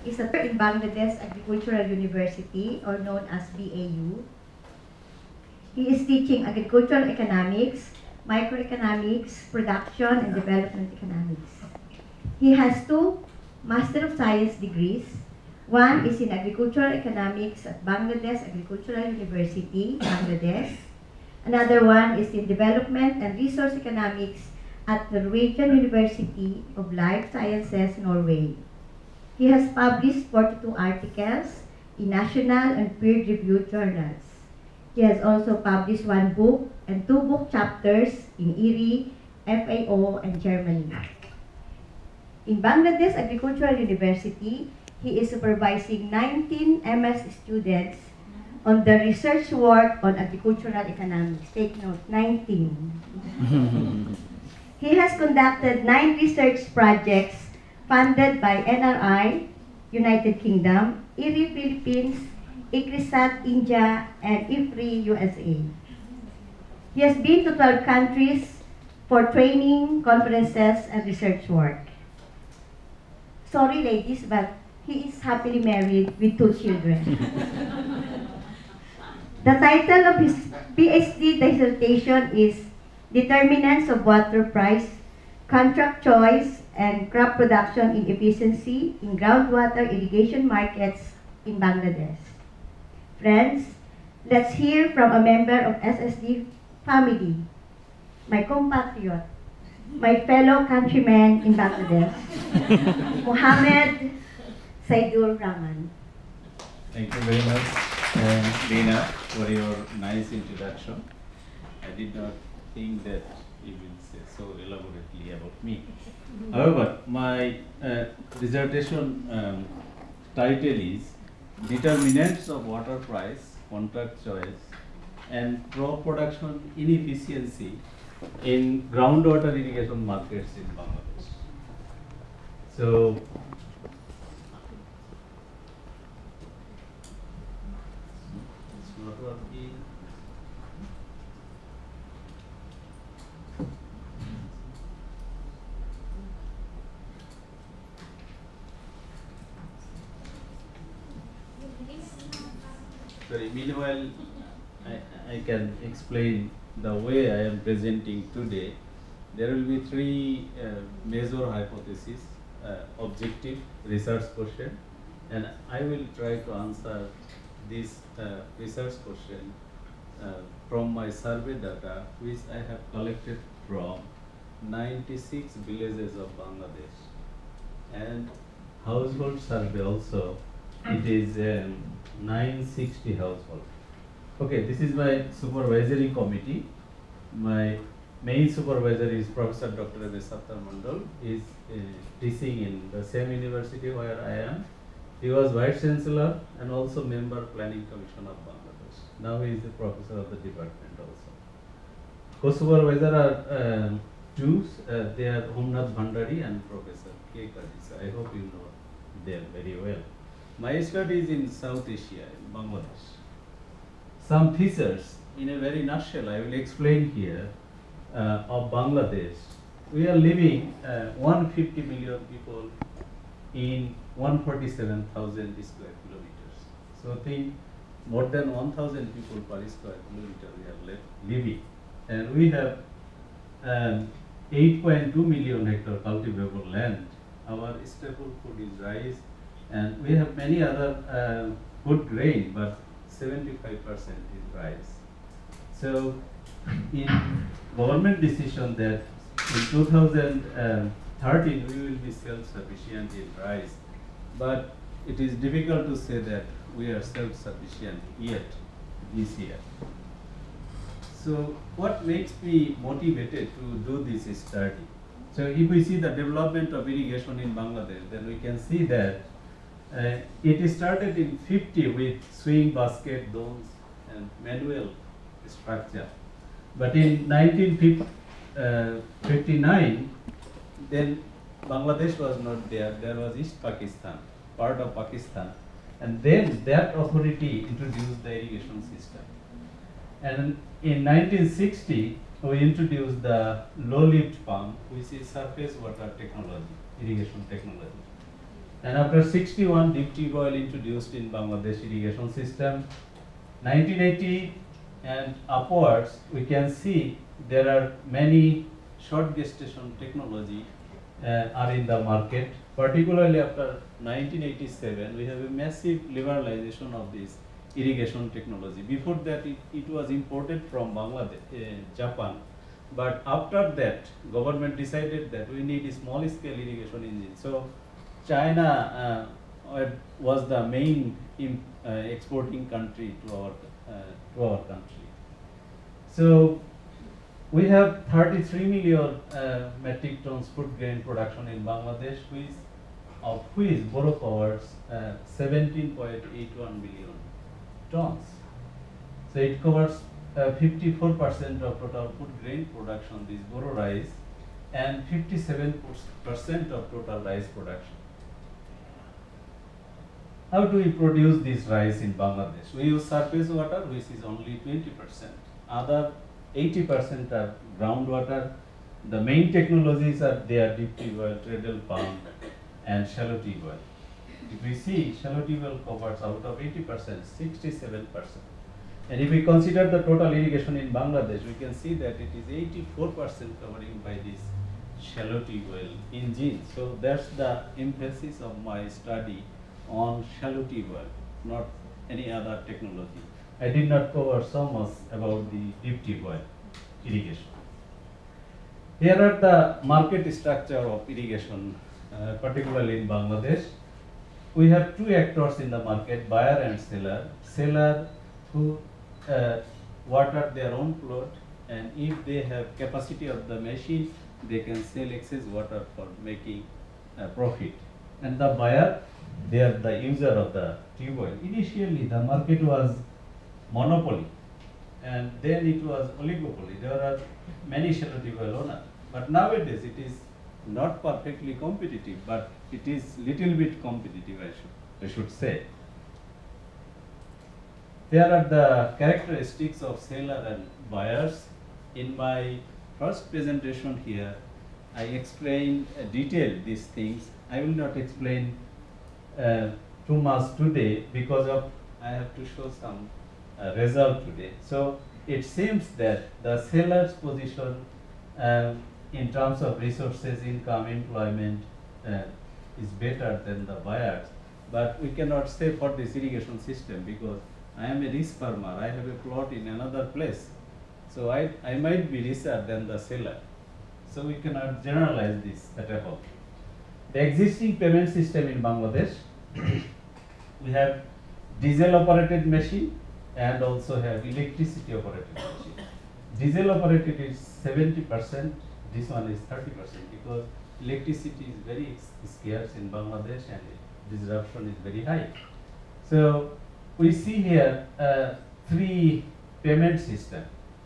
is a in Bangladesh Agricultural University, or known as BAU. He is teaching agricultural economics, microeconomics, production, and development economics. He has 2 Master of Science degrees. One is in agricultural economics at Bangladesh Agricultural University, Bangladesh. Another one is in development and resource economics at the Norwegian University of Life Sciences, Norway. He has published 42 articles in national and peer-reviewed journals. He has also published 1 book and 2 book chapters in IRI, FAO, and Germany. In Bangladesh Agricultural University, he is supervising 19 MS students on the research work on agricultural economics. Take note, 19. He has conducted 9 research projects funded by NRI, United Kingdom, IRI Philippines, ICRISAT India, and IFRI USA. He has been to 12 countries for training, conferences, and research work. Sorry ladies, but he is happily married with 2 children. The title of his PhD dissertation is Determinants of Water Price, Contract Choice, and Crop Production in Efficiency in Groundwater Irrigation Markets in Bangladesh. Friends, let's hear from a member of SSD family, my compatriot, my fellow countryman in Bangladesh, Mohammed Saidur Rahman. Thank you very much, Lina, for your nice introduction. I did not think that you will say so elaborately about me. However, my dissertation title is Determinants of Water Price, Contract Choice, and Crop Production Inefficiency in Groundwater Irrigation Markets in Bangladesh. So, it's not working. Sorry, meanwhile, I can explain the way I am presenting today. There will be 3 major hypotheses, objective, research question, and I will try to answer this research question from my survey data, which I have collected from 96 villages of Bangladesh, and household survey also. It is 960 households. Okay, this is my supervisory committee. My main supervisor is Professor Dr. Abhay Sattar Mandal. He is teaching in the same university where I am. He was Vice Chancellor and also member Planning Commission of Bangladesh. Now he is the professor of the department also. Co-supervisor are 2. They are Omnath Bhandari and Professor K. Kajisa. I hope you know them very well. My study is in South Asia, in Bangladesh. Some features, in a very nutshell, I will explain here, of Bangladesh. We are living 150 million people in 147,000 square kilometers. So think more than 1,000 people per square kilometer we are living. And we have 8.2 million hectare cultivable land. Our staple food is rice, and we have many other food grain, but 75% is rice. So in government decision that in 2013 we will be self-sufficient in rice, but it is difficult to say that we are self-sufficient yet this year. So what makes me motivated to do this study? So if we see the development of irrigation in Bangladesh, then we can see that it started in 50 with swing basket, domes, and manual structure. But in 1959, then Bangladesh was not there. There was East Pakistan, part of Pakistan, and then that authority introduced the irrigation system. And in 1960, we introduced the low-lift pump, which is surface water technology, irrigation technology. And after 61, deep tube oil introduced in Bangladesh irrigation system. 1980 and upwards, we can see there are many short gestation technology are in the market. Particularly after 1987, we have a massive liberalization of this irrigation technology. Before that, it was imported from Bangladesh, Japan. But after that, government decided that we need a small scale irrigation engine. So China was the main exporting country to our country. So we have 33 million metric tons food grain production in Bangladesh, of which Boro covers 17.81 billion tons. So it covers 54% of total food grain production, this Boro rice, and 57% of total rice production. How do we produce this rice in Bangladesh? We use surface water, which is only 20%. Other 80% are groundwater. The main technologies are there: deep tube oil, treadle pump, and shallow tube oil. If we see, shallow tube oil covers out of 80%, 67%. And if we consider the total irrigation in Bangladesh, we can see that it is 84% covering by this shallow tube oil engine. So that's the emphasis of my study on shallow tube oil, not any other technology. I did not cover so much about the deep tube oil irrigation. Here are the market structure of irrigation, particularly in Bangladesh. We have two actors in the market, buyer and seller. Seller who water their own plot, and if they have capacity of the machine, they can sell excess water for making profit. And the buyer, they are the user of the tube oil. Initially, the market was monopoly, and then it was oligopoly. There are many shallow tube oil owners. But nowadays, it is not perfectly competitive, but it is little bit competitive, I should say. Here are the characteristics of seller and buyers. In my first presentation here, I explained detailed these things. I will not explain too much today because of I have to show some result today. So it seems that the seller's position in terms of resources, income, employment is better than the buyers. But we cannot say for this irrigation system because I am a rich farmer. I have a plot in another place. So I might be richer than the seller. So we cannot generalize this at all. The existing payment system in Bangladesh, we have diesel operated machine and also have electricity operated machine. Diesel operated is 70%, this one is 30% because electricity is very scarce in Bangladesh and disruption is very high. So we see here three payment system: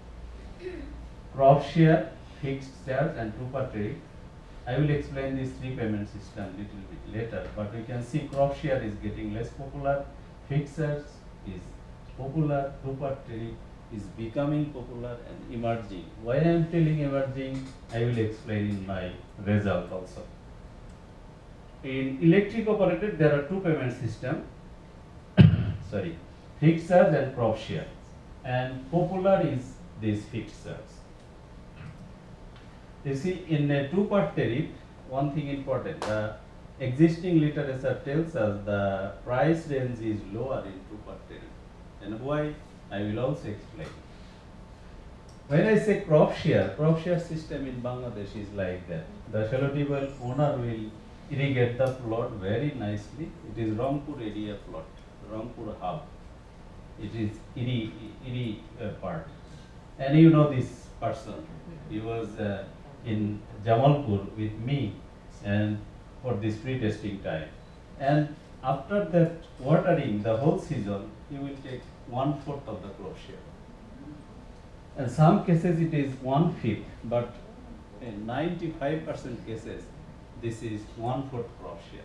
crop share, fixed charge, and two-part tariff. I will explain these three payment system little bit later, but we can see crop share is getting less popular, fixed charge is popular, two-part tariff is becoming popular and emerging. Why I am telling emerging, I will explain in my result also. In electric operated, there are two payment system. Sorry, fixed charge and crop share, and popular is this fixed charge. You see, in a two-part tariff, one thing important, the existing literature tells us the price range is lower in two-part tariff. And why, I will also explain. When I say crop share system in Bangladesh is like that. The shallow tube oil owner will irrigate the plot very nicely. It is Rangpur area plot, Rangpur hub. It is Iri part. And you know this person. He was in Jamalpur with me and for this pre-testing time. And after that watering the whole season, he will take 1/4 of the crop share. In some cases it is 1/5, but in 95% cases, this is 1/4 crop share.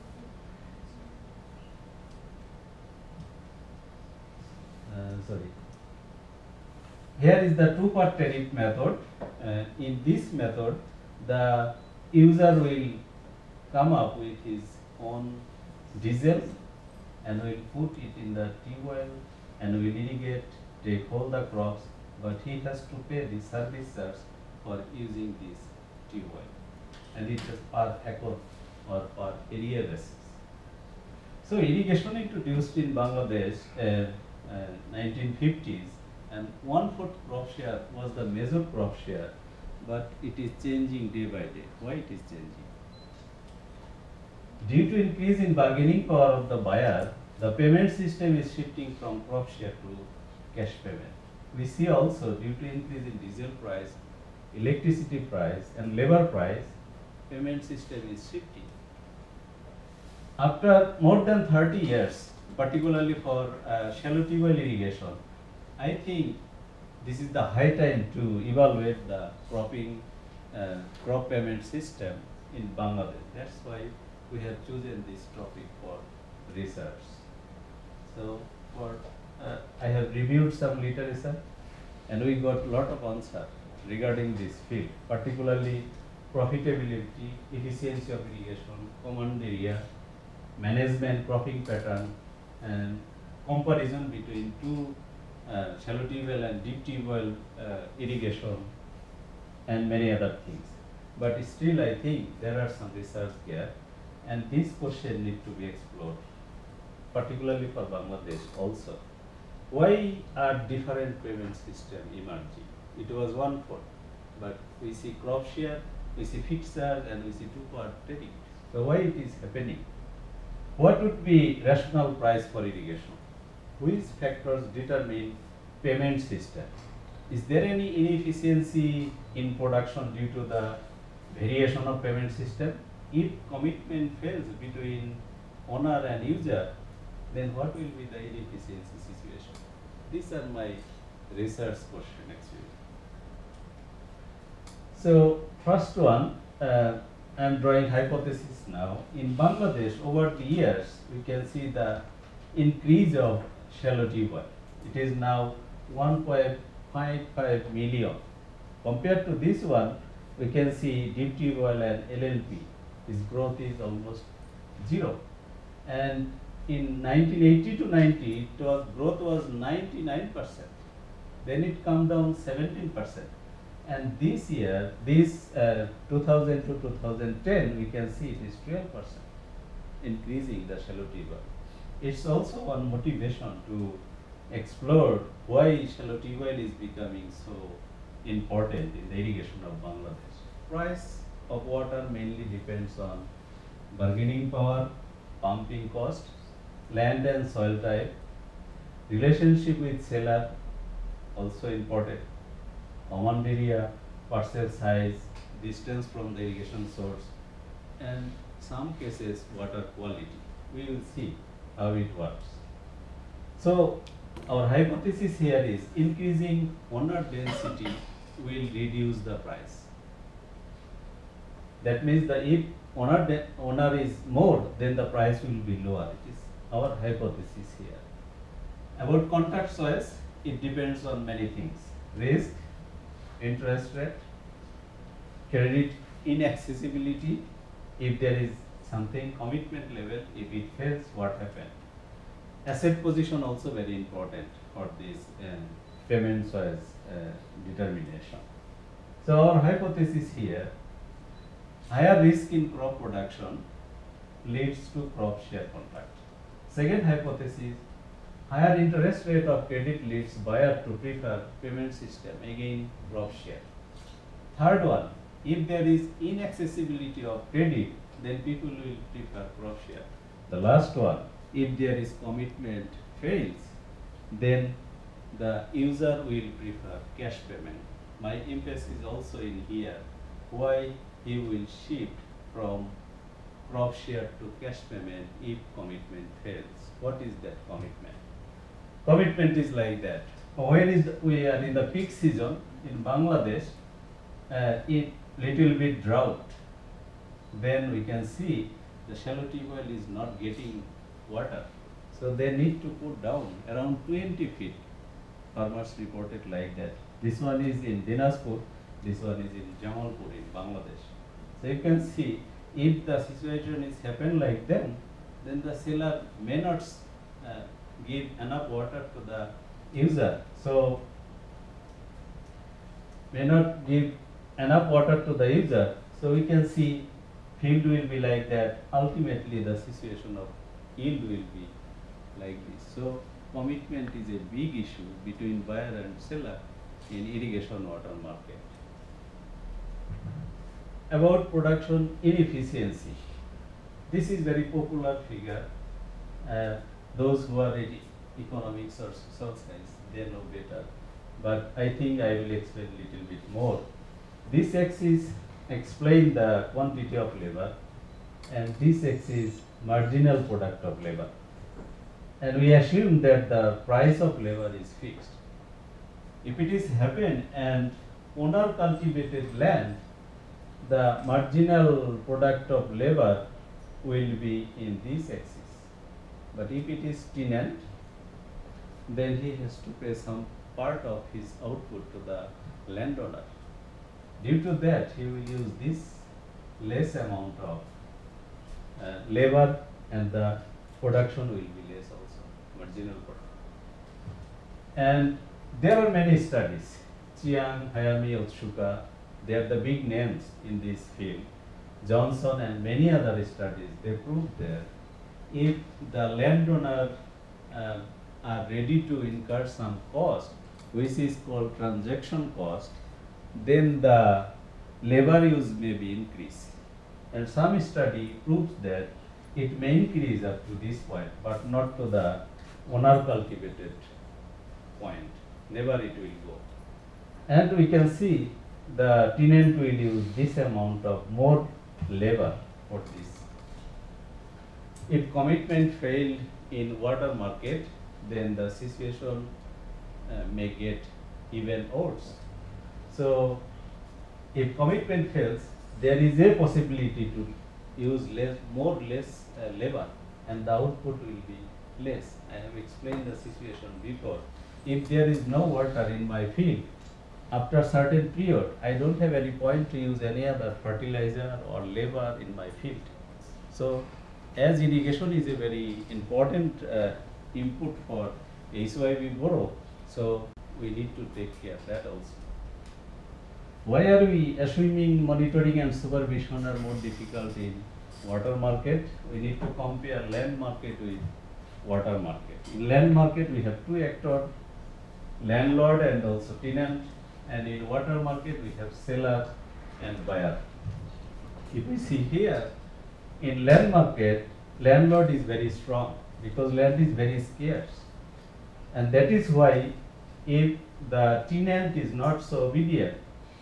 Sorry. Here is the two-part tariff method. In this method, the user will come up with his own diesel and will put it in the tube well and will irrigate, take all the crops, but he has to pay the service charge for using this tube well. And it is per acre or per area basis. So irrigation introduced in Bangladesh 1950s, and 1/4 crop share was the major crop share, but it is changing day by day. Why it is changing? Due to increase in bargaining power of the buyer, the payment system is shifting from crop share to cash payment. We see also due to increase in diesel price, electricity price and labor price, payment system is shifting. After more than 30 years, particularly for shallow tubewell irrigation, I think this is the high time to evaluate the crop payment system in Bangladesh. That's why we have chosen this topic for research. So I have reviewed some literature and we got a lot of answer regarding this field, particularly profitability, efficiency of irrigation, command area, management, cropping pattern, and comparison between two shallow tubewell and deep tubewell irrigation, and many other things. But still, I think there are some research here, and this question need to be explored, particularly for Bangladesh also. Why are different payment system emerging? It was 1/4, but we see crop share, we see fixed charge, and we see two-part trading. So why it is happening? What would be rational price for irrigation? Which factors determine payment system? Is there any inefficiency in production due to the variation of payment system? If commitment fails between owner and user, then what will be the inefficiency situation? These are my research question actually. So first one, I am drawing hypothesis now. In Bangladesh, over the years, we can see the increase of shallow tubewell. It is now 1.55 million. Compared to this one, we can see deep tubewell and LLP. Its growth is almost zero. And in 1980 to 90, growth was 99%. Then it come down 17%. And this year, 2000 to 2010, we can see it is 12% increasing the shallow tubewell. It's also one motivation to explore why shallow tubewell is becoming so important in the irrigation of Bangladesh. Price of water mainly depends on bargaining power, pumping cost, land and soil type, relationship with seller, also important, command area, parcel size, distance from the irrigation source, and some cases water quality. We will see how it works. So our hypothesis here is increasing owner density will reduce the price. That means that if owner is more, then the price will be lower. It is our hypothesis here. About contact choice, it depends on many things: risk, interest rate, credit inaccessibility, if there is something, commitment level, if it fails, what happens. Asset position also very important for this payment choice determination. So our hypothesis here, higher risk in crop production leads to crop share contract. Second hypothesis, higher interest rate of credit leads buyer to prefer payment system, again crop share. Third one, if there is inaccessibility of credit, then people will prefer crop share. The last one, if there is commitment fails, then the user will prefer cash payment. My emphasis also in here, why he will shift from crop share to cash payment if commitment fails. What is that commitment? Commitment is like that. When we are in the peak season in Bangladesh, it little bit drought, then we can see the shallow tubewell is not getting water. So they need to put down around 20 feet. Farmers reported like that. This one is in Dinajpur, this one is in Jamalpur in Bangladesh. So you can see if the situation is happen like then the seller may not give enough water to the user. So may not give enough water to the user. So we can see field will be like that. Ultimately the situation of yield will be like this. So commitment is a big issue between buyer and seller in irrigation water market. About production inefficiency. This is very popular figure. Those who are in economics or social science, they know better. But I think I will explain a little bit more. This axis explains the quantity of labor, and this axis marginal product of labor. And we assume that the price of labor is fixed. If it is happened and owner cultivated land, the marginal product of labor will be in this axis. But if it is tenant, then he has to pay some part of his output to the landowner. Due to that, he will use this less amount of labor, and the production will be less also, marginal product. And there are many studies. Chiang, Hayami, Otsuka, they are the big names in this field. Johnson and many other studies, they prove that if the landowner are ready to incur some cost, which is called transaction cost, then the labor use may be increased. And some study proves that it may increase up to this point, but not to the owner cultivated point. Never it will go. And we can see the tenant will use this amount of more labor for this. If commitment failed in water market, then the situation may get even worse. So if commitment fails, there is a possibility to use more labor, and the output will be less. I have explained the situation before. If there is no water in my field, after a certain period, I don't have any point to use any other fertilizer or labor in my field. So as irrigation is a very important input for HYV borrow, so we need to take care of that also. Why are we assuming monitoring and supervision are more difficult in water market? We need to compare land market with water market. In land market, we have two actors, landlord and also tenant, and in water market, we have seller and buyer. If we see here, in land market, landlord is very strong because land is very scarce. And that is why if the tenant is not so obedient,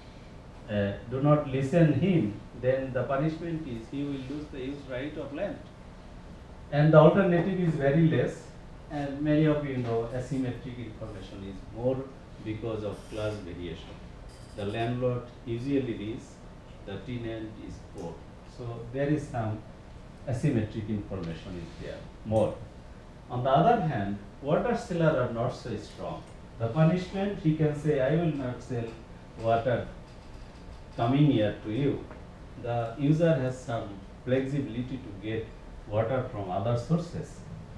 do not listen him, then the punishment is he will lose the use right of land. And the alternative is very less, and many of you know asymmetric information is more because of class variation. The landlord usually rich, the tenant is poor. So there is some asymmetric information is there more. On the other hand, water seller are not so strong. The punishment, he can say, I will not sell water coming here to you. The user has some flexibility to get water from other sources.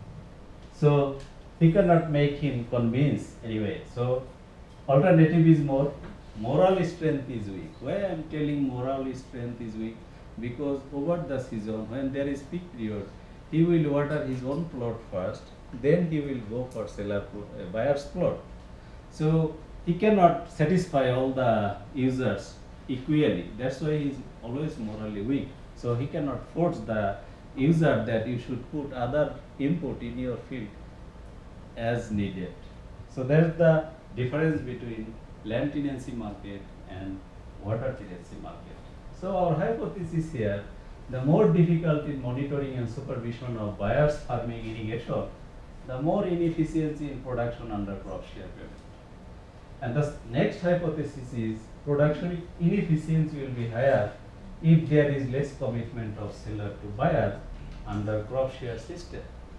So he cannot make him convince anyway. So alternative is more. Moral strength is weak. Why I am telling moral strength is weak? Because over the season, when there is peak period, he will water his own plot first, then he will go for buyer's plot. So he cannot satisfy all the users equally. That's why he is always morally weak. So he cannot force the user that you should put other input in your field as needed. So that's the difference between land tenancy market and water tenancy market. So our hypothesis here, the more difficult in monitoring and supervision of buyers farming irrigation, the more inefficiency in production under crop share payment. And the next hypothesis is production inefficiency will be higher if there is less commitment of seller to buyer under crop share system.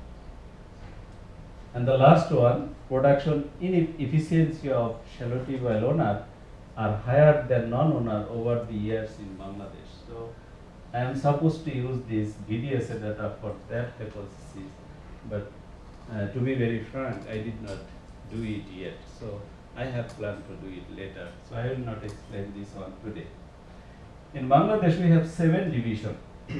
And the last one, production inefficiency of shallow tube well owner are higher than non-owner over the years in Bangladesh. So I am supposed to use this VDSA data for that hypothesis, but to be very frank, I did not do it yet. So I have planned to do it later. So I will not explain this one today. In Bangladesh, we have 7 divisions.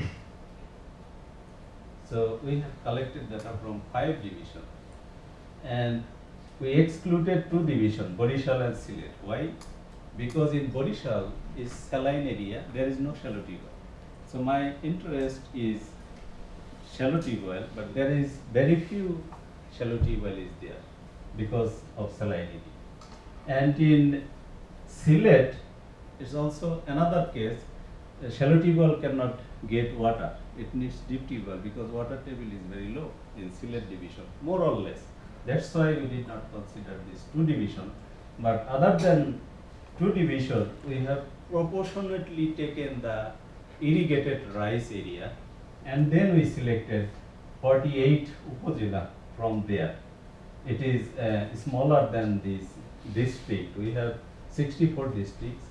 So we have collected data from 5 divisions. And we excluded 2 divisions, Borishal and Sylhet. Why? Because in Borishal is saline area, there is no shallow tube well. So my interest is shallow tube well, but there is very few shallow tube well is there because of salinity. And in Sylhet, it's also another case. Shallow tube well cannot get water. It needs deep tube well because water table is very low in Sylhet division, more or less. That's why we did not consider these 2 divisions. But other than 2 divisions, we have proportionately taken the irrigated rice area, and then we selected 48 upazila from there. It is smaller than this district. We have 64 districts.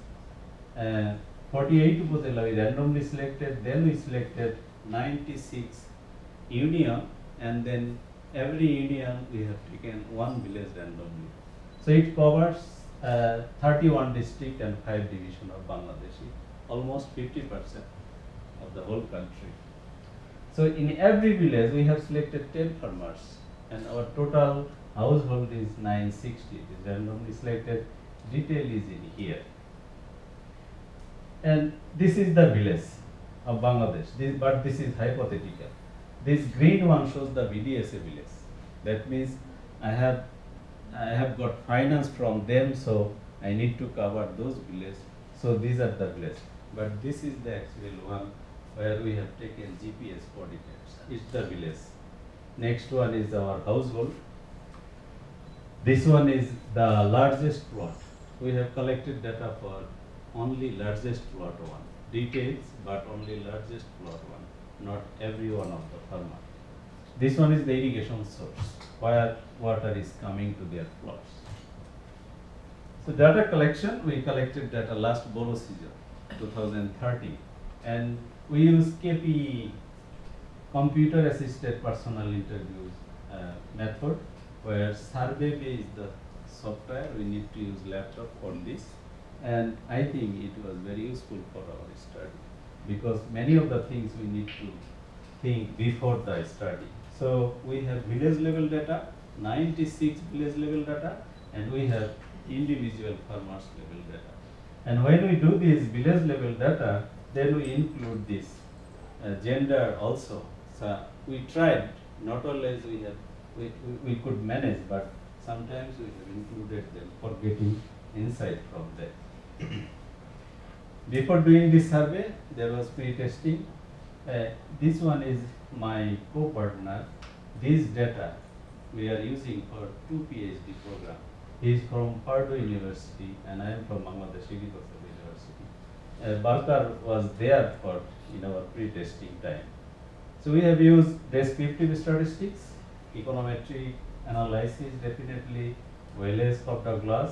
48 upazila we randomly selected. Then we selected 96 union, and then every union we have taken 1 village randomly. So it covers 31 district and 5 division of Bangladesh, almost 50% of the whole country. So in every village we have selected 10 farmers, and our total household is 960. It is randomly selected. Detail is in here. And this is the village of Bangladesh, but this is hypothetical. This green one shows the VDSA village. That means I have got finance from them, so I need to cover those villages. So these are the villages. But this is the actual one where we have taken GPS coordinates. It's the village. Next one is our household. This one is the largest plot. We have collected data for only largest plot one. Details, but only largest plot one, not every one of the farmer. This one is the irrigation source, where water is coming to their plots. So data collection, we collected data last borrow season, 2013, and we use KPE, computer assisted personal interviews method, where survey is the software. We need to use laptop for this, and I think it was very useful for our study because many of the things we need to think before the study. So we have village level data, 96 village level data, and we have individual farmers level data. And when we do this village level data, then we include this gender also. So we tried, not always we could manage, but sometimes we have included them for getting insight from them. Before doing this survey, there was pre-testing. This one is my co-partner. This data we are using for 2 PhD program. He is from Purdue University and I am from Bangladesh Agricultural University. Balkar was there in our pre-testing time. So we have used descriptive statistics, econometric analysis, definitely Wallace of Douglas,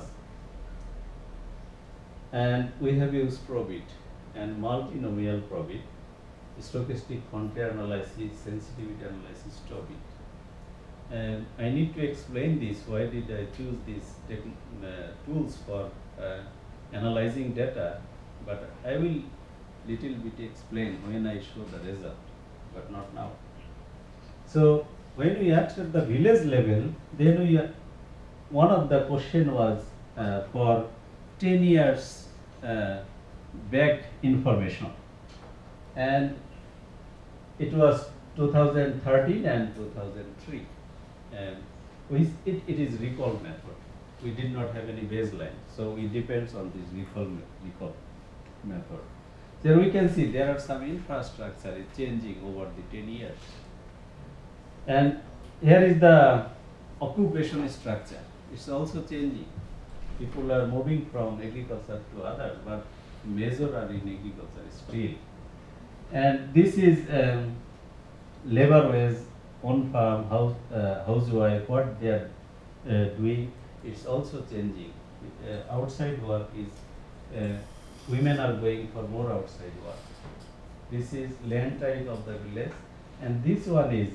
and we have used Probit and multinomial Probit, stochastic frontier analysis, sensitivity analysis, Tobit. And I need to explain this. Why did I choose these tools for analyzing data? But I will little bit explain when I show the result, but not now. So when we asked at the village level, then one of the question was for 10 years back information, and it was 2013 and 2003, and it is recall method. We did not have any baseline, so it depends on this recall method. There we can see there are some infrastructure is changing over the 10 years. And here is the occupation structure. It's also changing. People are moving from agriculture to others, but major are in agriculture still. And this is labor wage, on farm, housewife, what they are doing. It's also changing. Outside work is, women are going for more outside work. This is land type of the village, and this one is,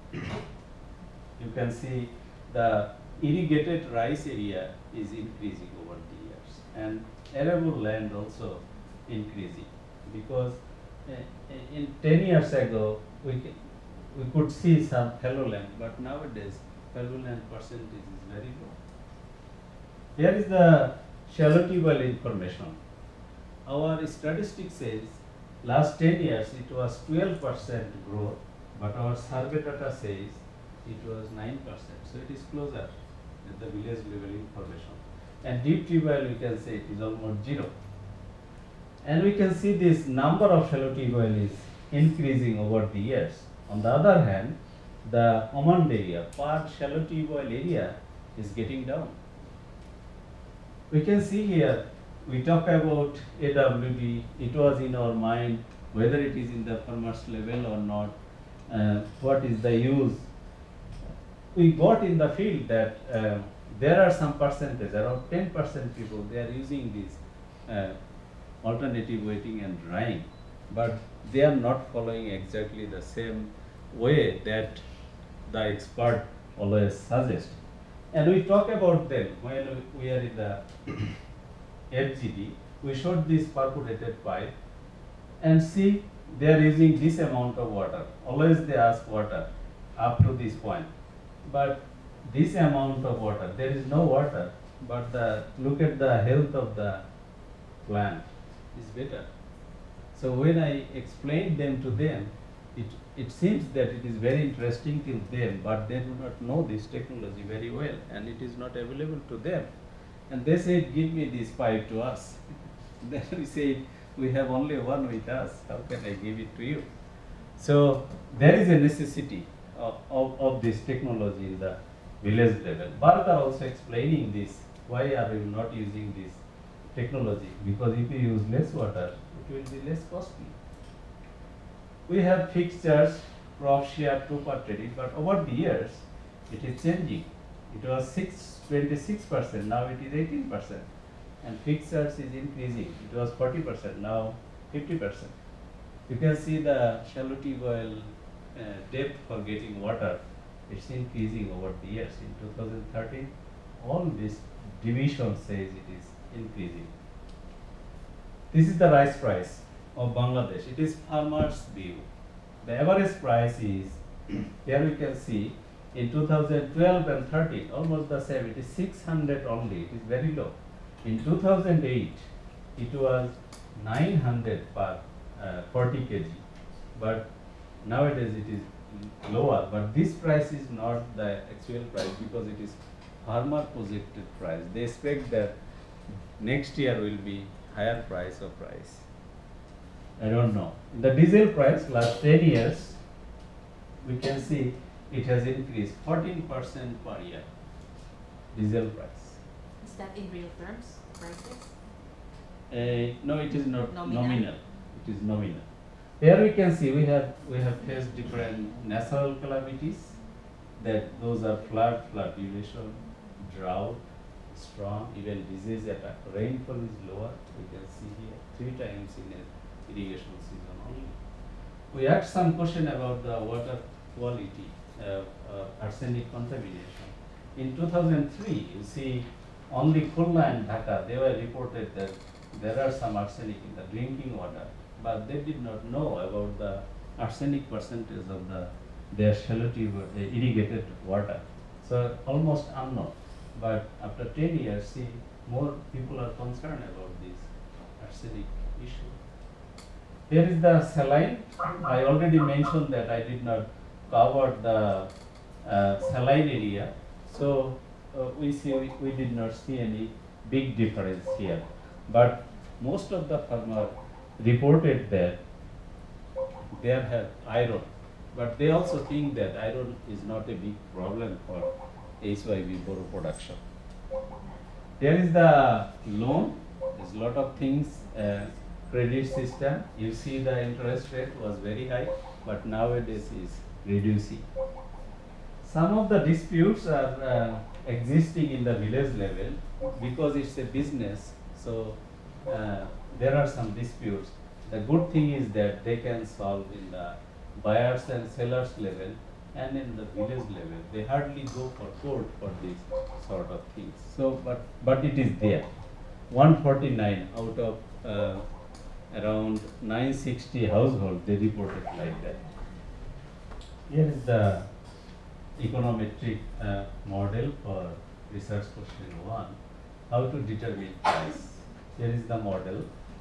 you can see the irrigated rice area is increasing over the years, and arable land also increasing, because in 10 years ago we could see some fallow land, but nowadays fallow land percentage is very low. Here is the shallow tubal information. Our statistic says last 10 years it was 12% growth, but our survey data says it was 9%. So it is closer at the village level information. And deep tubal, we can say it is almost 0. And we can see this number of shallow tubal is increasing over the years. On the other hand, the command area per shallow tubal area is getting down. We can see here, we talk about AWD, it was in our mind whether it is in the farmers level or not, what is the use. We got in the field that there are some percentage, around 10% people, they are using this alternative wetting and drying, but they are not following exactly the same way that the expert always suggests. And we talk about them when we are in the FGD. We showed this perforated pipe and see they are using this amount of water. Always they ask water up to this point. But this amount of water, there is no water, but look at the health of the plant is better. So when I explained them to them, it seems that it is very interesting to them, but they do not know this technology very well, and it is not available to them. And they said, give me this pipe to us. Then we said, we have only one with us, how can I give it to you? So there is a necessity of this technology in the village level. Bharat are also explaining this, why are you not using this technology? Because if you use less water, it will be less costly. We have fixtures, crop share 2 per trading, but over the years, it is changing. It was 26%, now it is 18%. And fixtures is increasing. It was 40%, now 50%. You can see the shallow tubal depth for getting water, it's increasing over the years. In 2013, all this division says it is increasing. This is the rice price of Bangladesh. It is farmer's view. The average price is, here we can see, in 2012 and 13, almost the same. It is 600 only. It is very low. In 2008, it was 900 per 40 kg. But nowadays it is lower. But this price is not the actual price because it is farmer projected price. They expect that next year will be higher price of rice. I don't know. The diesel price last 10 years, we can see it has increased 14% per year. Diesel price. Is that in real terms, prices? No, it is not Nominal. nominal. It is nominal. Here we can see we have faced different natural calamities. That those are flood duration, drought, storm, even disease attack. Rainfall is lower. We can see here 3 times in a irrigation season only. We asked some question about the water quality, arsenic contamination. In 2003, you see only Khulna and Dhaka, they were reported that there are some arsenic in the drinking water, but they did not know about the arsenic percentage of their shallow tubal irrigated water. So almost unknown. But after 10 years, see, more people are concerned about this arsenic issue. Here is the saline. I already mentioned that I did not cover the saline area. So we did not see any big difference here. But most of the farmers reported that they have iron. But they also think that iron is not a big problem for HYV boro production. There is the loan. There's a lot of things. Credit system. You see the interest rate was very high, but nowadays is reducing. Some of the disputes are existing in the village level because it's a business. So there are some disputes. The good thing is that they can solve in the buyers and sellers level and in the village level. They hardly go for court for these sort of things. So, but it is there. 149 out of around 960 households, they reported like that. Here is the econometric model for research question 1, how to determine price. Here is the model.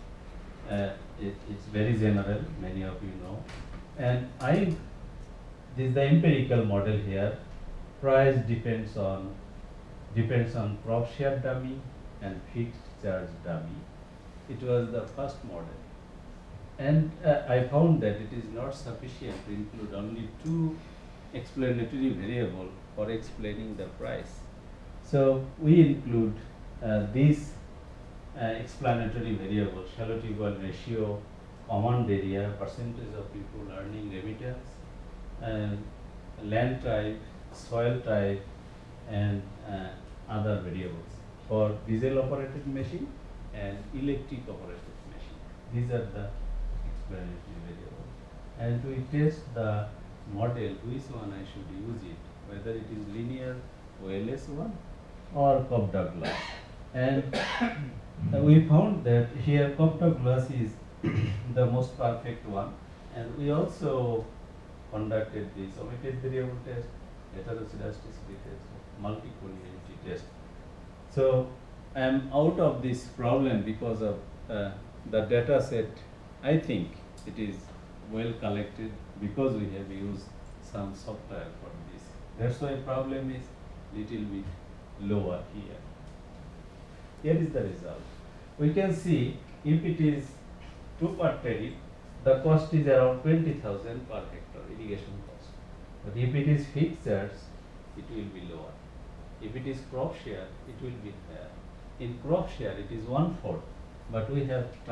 It's very general, many of you know. And this is the empirical model here. Price depends on crop share dummy and fixed charge dummy. It was the first model. And I found that it is not sufficient to include only 2 explanatory variables for explaining the price. So we include these explanatory variables: shallow tube well ratio, command area, percentage of people earning remittance, land type, soil type, and other variables for diesel operated machine and electric operated machine. These are the explanatory variables. And to test the model, which one I should use it, whether it is linear OLS one or Cobb-Douglas. And we found that here Cobb-Douglas is the most perfect one. And we also conducted this omitted variable test, heteroscedasticity test, multi-collinearity test. So I am out of this problem because of the data set. I think it is well collected because we have used some software for this. That's why problem is little bit lower here. Here is the result. We can see if it is 2-part tariff, the cost is around 20,000 per hectare irrigation cost. But if it is fixed charge, it will be lower. If it is crop share, it will be higher. In crop share, it is 1/4, but we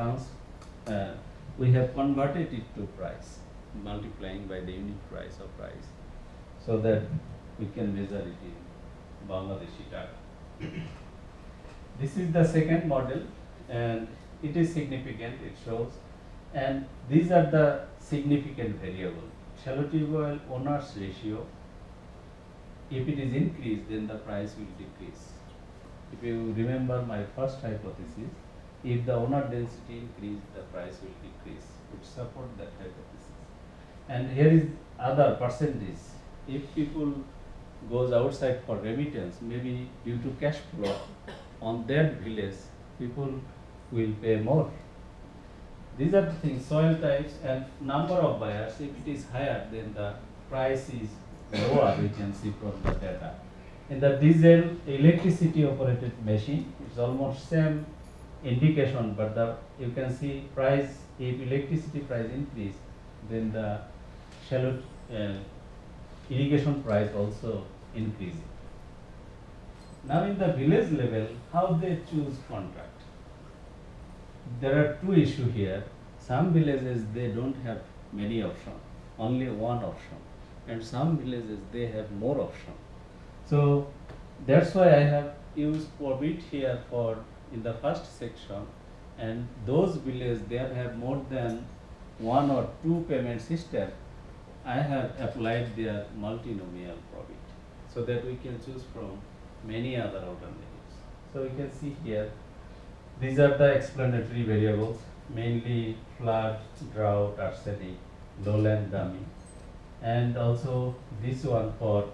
have converted it to price, multiplying by the unit price of rice, so that we can measure it in Bangladeshi taka. This is the second model, and it is significant, it shows. And these are the significant variables. Shallow tube well owners ratio, if it is increased, then the price will decrease. If you remember my first hypothesis, if the owner density increase, the price will decrease, which support that hypothesis. And here is other percentage. If people goes outside for remittance, maybe due to cash flow, on that village, people will pay more. These are the things, soil types and number of buyers. If it is higher, then the price is lower, we can see from the data. In the diesel electricity operated machine, it's almost same indication, but you can see price, if electricity price increase, then the shallow irrigation price also increasing. Now in the village level, how they choose contract? There are 2 issues here. Some villages, they don't have many options, only one option. And some villages, they have more options. So that's why I have used Probit here for in the first section. And those villages, they have more than 1 or 2 payment system. I have applied their multinomial Probit so that we can choose from many other alternatives. So we can see here, these are the explanatory variables, mainly flood, drought, arsenic, lowland dummy, and also this one for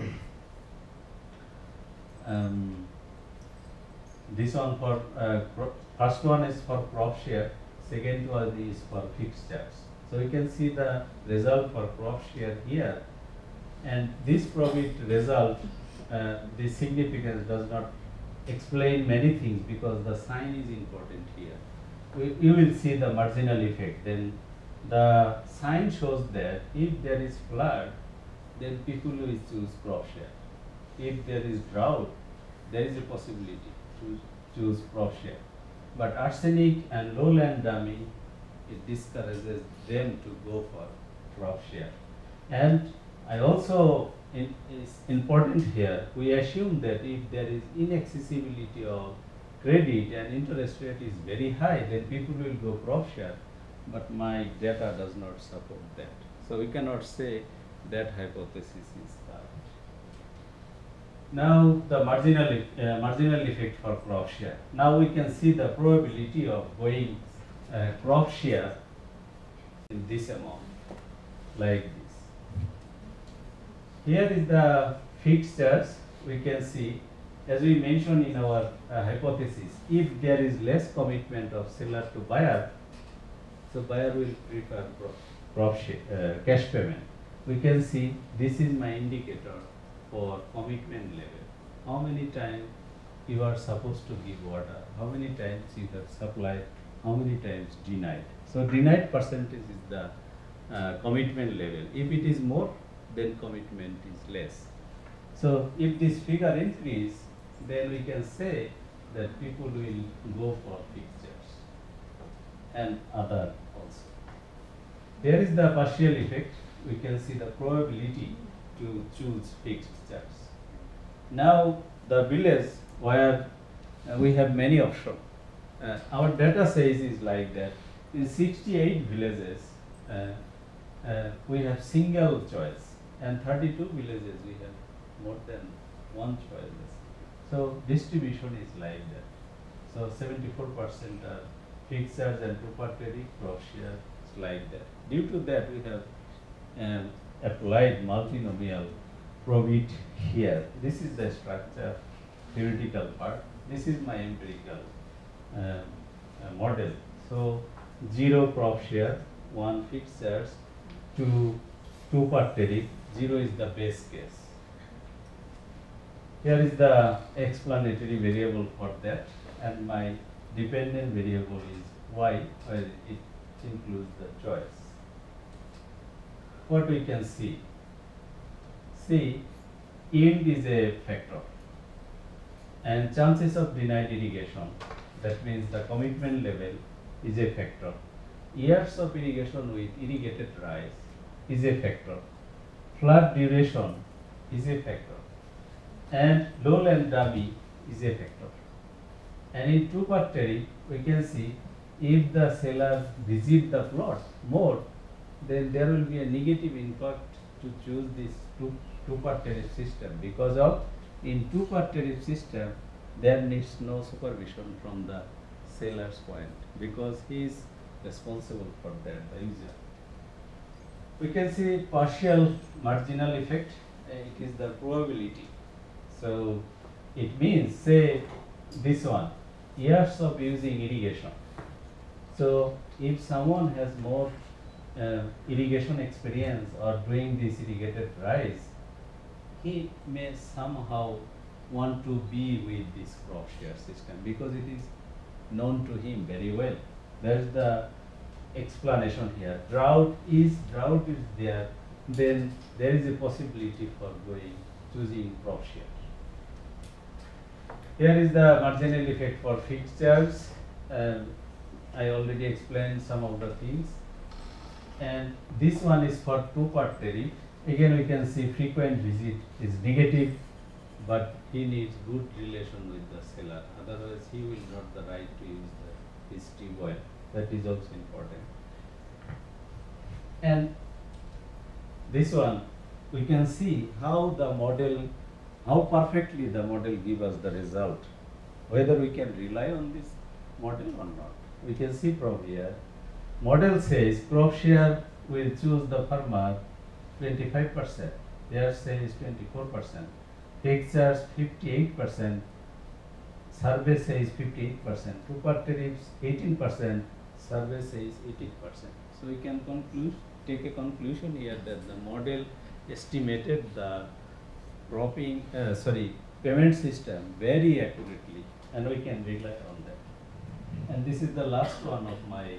first one is for crop share, second one is for fixed charge. So you can see the result for crop share here, and this Probit result, the significance does not explain many things because the sign is important here. You will see the marginal effect. Then the sign shows that if there is flood, then people will choose crop share. If there is drought, there is a possibility to choose crop share. But arsenic and lowland dummy, it discourages them to go for crop share. And I also, it's important here, we assume that if there is inaccessibility of credit and interest rate is very high, then people will go crop share. but my data does not support that. So we cannot say that hypothesis is correct. Now the marginal effect for crop share. Now we can see the probability of going crop share in this amount, like this. Here is the fixtures. We can see, as we mentioned in our hypothesis, if there is less commitment of seller to buyer, so buyer will prefer cash payment. We can see this is my indicator for commitment level. How many times you are supposed to give water, how many times you have supplied, how many times denied. So denied percentage is the commitment level. If it is more, then commitment is less. So if this figure increase, then we can say that people will go for fixtures and other also. Here is the partial effect. We can see the probability to choose fixtures. Now the village where we have many options. Our data says is like that. In 68 villages, we have single choice, and 32 villages we have more than one choice. So distribution is like that. So 74% are fixtures and proprietary crop share is like that. Due to that, we have applied multinomial probit here. This is the structure, theoretical part. This is my empirical model. So 0 crop share, 1 fixtures, 2 per tariff, 0 is the base case. Here is the explanatory variable for that, and my dependent variable is y, where it includes the choice. What we can see? See, yield is a factor, and chances of denied irrigation, that means the commitment level, is a factor. Years of irrigation with irrigated rice is a factor. Flood duration is a factor, and lowland dummy is a factor. And in 2 per tariff, we can see if the seller visit the plot more, then there will be a negative impact to choose this 2 per tariff system, because of in 2 per tariff system there needs no supervision from the seller's point, because he is responsible for that, the user. We can see partial marginal effect. It is the probability. So it means, say this one, years of using irrigation. So if someone has more irrigation experience or doing this irrigated rice, he may somehow want to be with this crop share system because it is known to him very well. That is the explanation here. Drought is there, then there is a possibility for choosing crop share. Here is the marginal effect for fixtures. I already explained some of the things. And this one is for 2 per tariff. Again, we can see frequent visit is negative, but he needs good relation with the seller. Otherwise, he will not the right to use his tube oil. That is also important. And this one, we can see how perfectly the model gives us the result, whether we can rely on this model or not. We can see from here, model says crop share will choose the farmer 25%, there says 24%, fixtures 58%, survey says 58%, 2 per tariffs 18%, survey says 18%. So we can take a conclusion here that the model estimated the payment system very accurately, and we can rely on that. And this is the last one of my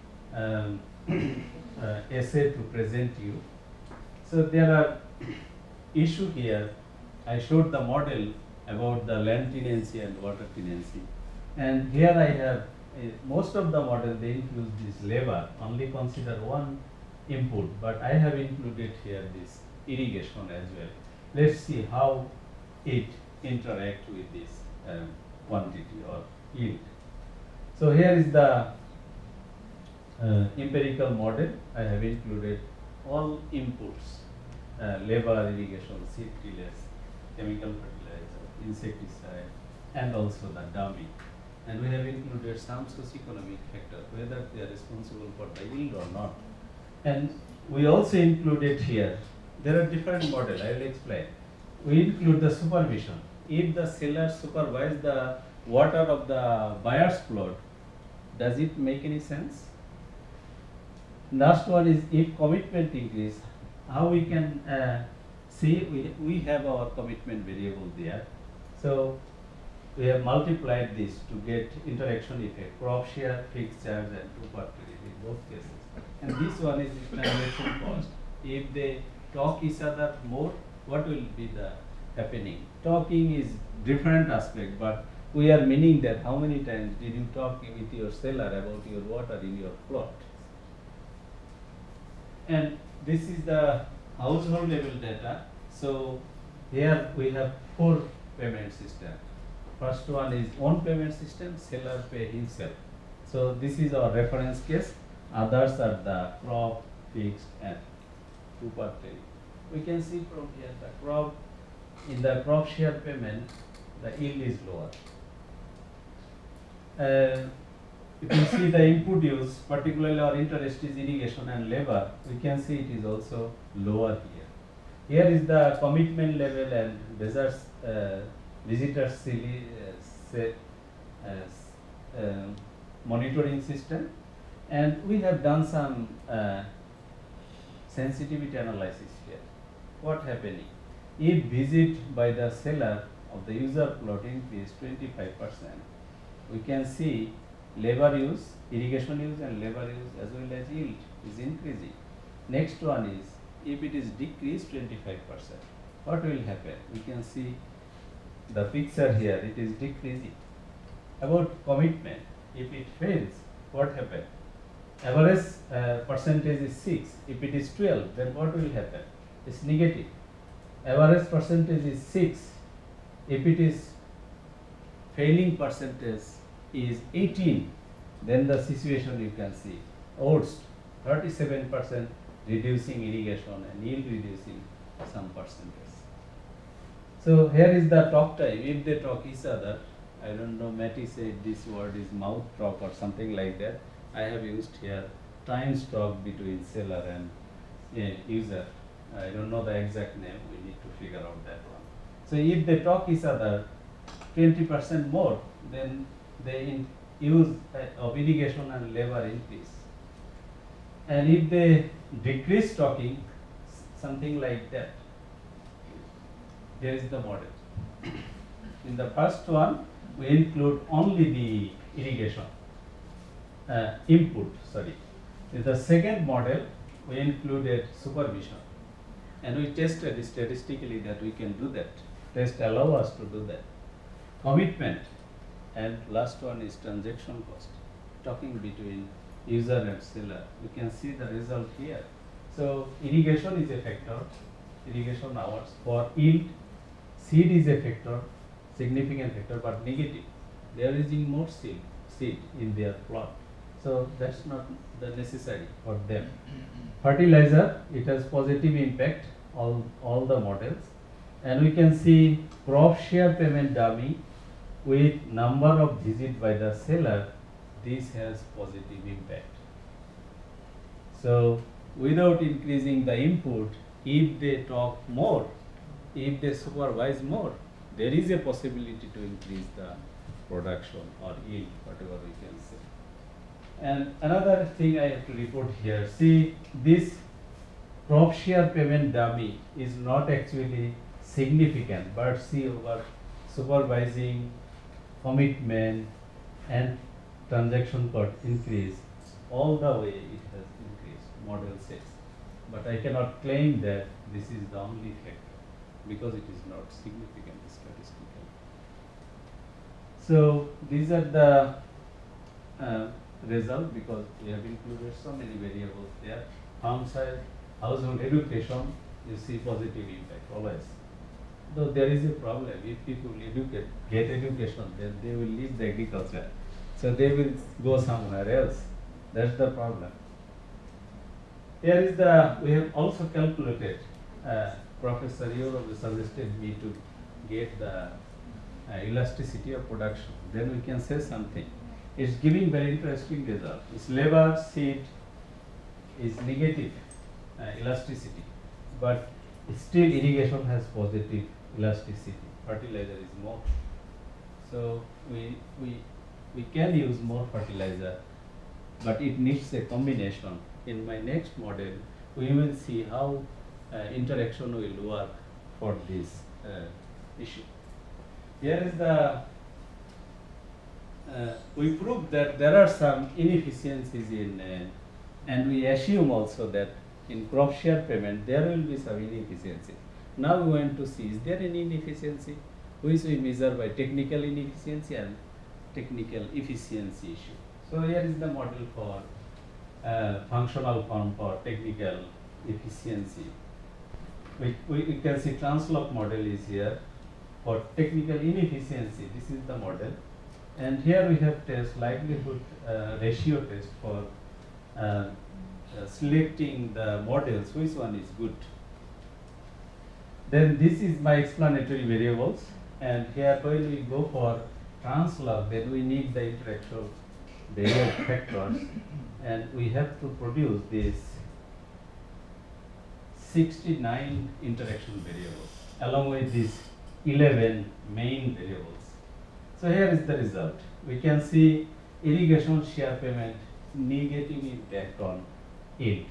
essay to present you. So there are issue here. I showed the model about the land tenancy and water tenancy, and here I have most of the model they include this labor, only consider one input, but I have included here this irrigation as well. Let's see how it interacts with this quantity or yield. So here is the empirical model, I have included all inputs, labor, irrigation, seed tillers, chemical fertilizer, insecticide, and also the dummy. And we have included some socioeconomic factor, whether they are responsible for the yield or not. And we also included here, there are different models, I will explain. We include the supervision. If the seller supervise the water of the buyer's plot, does it make any sense? Last one is if commitment increase, how we can see we have our commitment variable there. So we have multiplied this to get interaction effect, crop share, fixed charge, and 2 per tree in both cases. And this one is the transaction cost. If they talk each other more, what will be the happening? Talking is different aspect, but we are meaning that how many times did you talk with your seller about your water in your plot? And this is the household level data. So here we have 4 payment system. First one is own payment system, seller pay himself. So this is our reference case. Others are the crop, fixed, and 2 per tree. We can see from here the crop, in the crop share payment, the yield is lower. If you see the input use, particularly our interest is irrigation and labor, we can see it is also lower here. Here is the commitment level and visitors monitoring system, and we have done some sensitivity analysis here. What happening? If visit by the seller of the user plot increase 25%, we can see labor use, irrigation use and labor use as well as yield is increasing. Next one is if it is decreased 25%, what will happen? We can see the picture here, it is decreasing. About commitment, if it fails, what happen? Average percentage is 6, if it is 12, then what will happen? It's negative. Average percentage is 6, if it is failing percentage is 18, then the situation you can see. Oats, 37% reducing irrigation and yield reducing some percentage. So here is the talk time. If they talk each other, I don't know, Matty said this word is mouth talk or something like that. I have used here times talk between seller and user. I don't know the exact name, we need to figure out that one. So if they talk each other 20% more, then they use of irrigation and labor increase. And if they decrease talking, something like that, there is the model. In the first one, we include only the irrigation input, sorry. In the second model, we included supervision. And we tested statistically that we can do that. Test allow us to do that. Commitment, and last one is transaction cost. Talking between user and seller. You can see the result here. So irrigation is a factor, irrigation hours. For yield, seed is a factor, significant factor, but negative. They are using more seed in their plot. So that's not the necessary for them. Fertilizer, it has positive impact, all the models. And we can see crop share payment dummy with number of visits by the seller, this has positive impact. So without increasing the input, if they talk more, if they supervise more, there is a possibility to increase the production or yield, whatever we can say. And another thing I have to report here, see this crop share payment dummy is not actually significant, but see over supervising, commitment and transaction cost increase, all the way it has increased, model says. But I cannot claim that this is the only factor because it is not significant statistically. So these are the result because we have included so many variables there. Farm size, household education, you see positive impact always. Though there is a problem, if people get education, then they will leave the agriculture. So they will go somewhere else. That's the problem. Here is the, we have also calculated, Professor Yorov suggested me to get the elasticity of production. Then we can say something. It's giving very interesting result. Its labor seed is negative elasticity, but still irrigation has positive elasticity. Fertilizer is more. So we can use more fertilizer, but it needs a combination. In my next model, we will see how interaction will work for this issue. Here is the, we proved that there are some inefficiencies in, and we assume also that in crop share payment there will be some inefficiency. Now we want to see, is there any inefficiency, which we measure by technical inefficiency and technical efficiency issue. So here is the model for functional form for technical efficiency. We can see Transloc model is here. For technical inefficiency, this is the model. And here we have test likelihood ratio test for selecting the models, which one is good. Then this is my explanatory variables. And here when we go for Transloc, then we need the interaction variable factors. And we have to produce this 69 interaction variables along with these 11 main variables. So here is the result. We can see irrigation share payment negative impact on yield.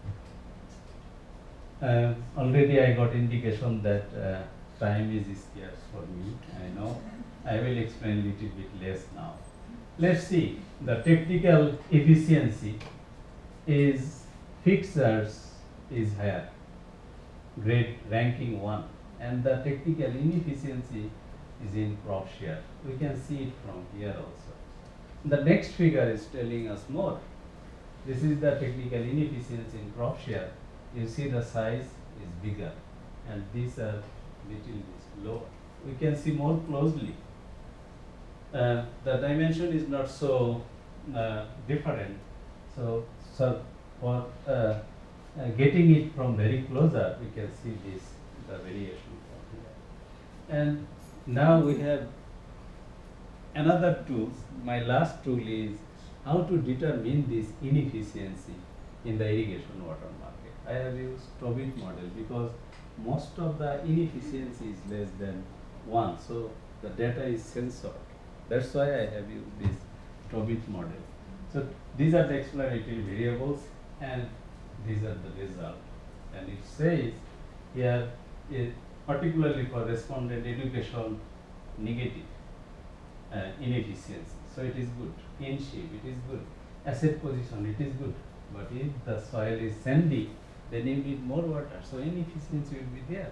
Already I got indication that time is scarce for me. I know. I will explain little bit less now. Let's see. The technical efficiency is fixers is higher, grade ranking 1, and the technical inefficiency is in crop share. We can see it from here also. The next figure is telling us more. This is the technical inefficiency in crop share. You see the size is bigger, and these are little bit lower. We can see more closely. The dimension is not so different. So for getting it from very closer, we can see this, the variation from here. And now we have another tool. My last tool is how to determine this inefficiency in the irrigation water market. I have used Tobit model because most of the inefficiency is less than 1, so the data is censored. That's why I have used this Tobit model. So these are the explanatory variables and these are the result. And it says here, particularly for respondent education, negative inefficiency. So it is good. In shape, it is good. Asset position, it is good. But if the soil is sandy, then you need more water. So inefficiency will be there.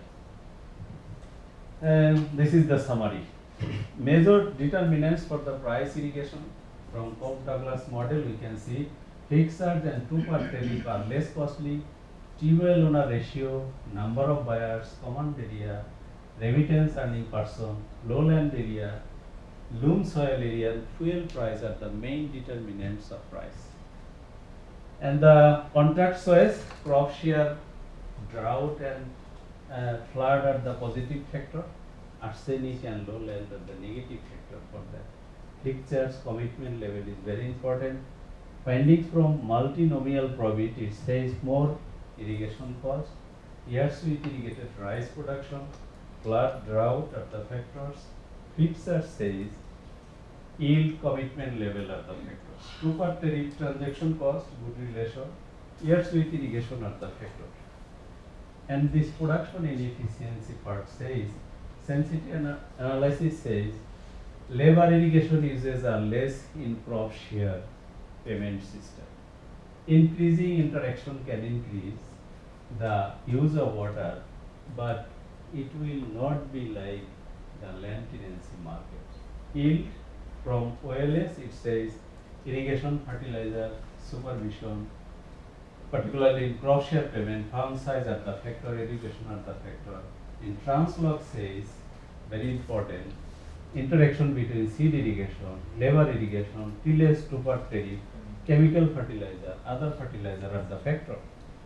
And this is the summary. Major determinants for the price irrigation from Cope-Douglas model, we can see fixed charge and two-part tariff are less costly, tube-well owner ratio, number of buyers, command area, remittance earning person, lowland area, loam soil area, and fuel price are the main determinants of price. And the contract soils, crop share, drought and flood are the positive factor. Arsenic and lowland are the negative factor for that. Fixtures commitment level is very important. Findings from multinomial probit, it says more irrigation cost. Years with irrigated rice production, flood, drought are the factors. Fixer says yield commitment level are the factors. Two-part tariff transaction cost, good relation. Years with irrigation are the factors. And this production inefficiency part says, sensitivity analysis says, labor irrigation uses are less in crop share payment system. Increasing interaction can increase the use of water, but it will not be like the land tenancy market. Yield from OLS, it says irrigation, fertilizer, supervision, particularly in crop share payment, farm size are the factor, irrigation are the factor. In Transloc says, very important, interaction between seed irrigation, labor irrigation, tillage two-part tariff, chemical fertilizer, other fertilizer are the factor.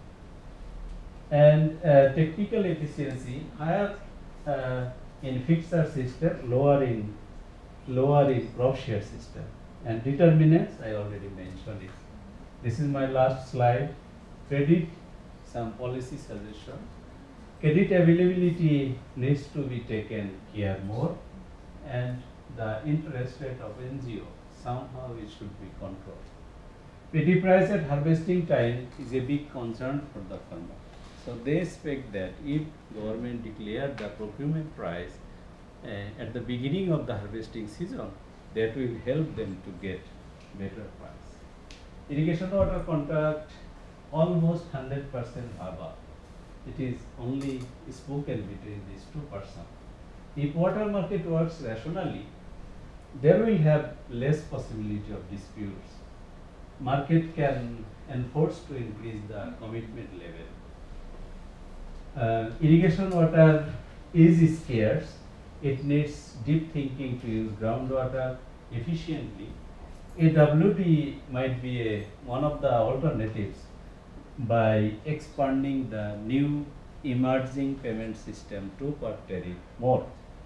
And technical efficiency higher in fixer system, lower in crop share system. And determinants I already mentioned it. This is my last slide. Credit, some policy suggestion. Credit availability needs to be taken care more, and the interest rate of NGO somehow it should be controlled. Paddy price at harvesting time is a big concern for the farmer. So they expect that if government declare the procurement price at the beginning of the harvesting season, that will help them to get better price. Irrigation water contract almost 100% above. It is only spoken between these two persons. If water market works rationally, there will have less possibility of disputes. Market can enforce to increase the commitment level. Irrigation water is scarce. It needs deep thinking to use groundwater efficiently. A WD might be one of the alternatives by expanding the new emerging payment system to per tariff more.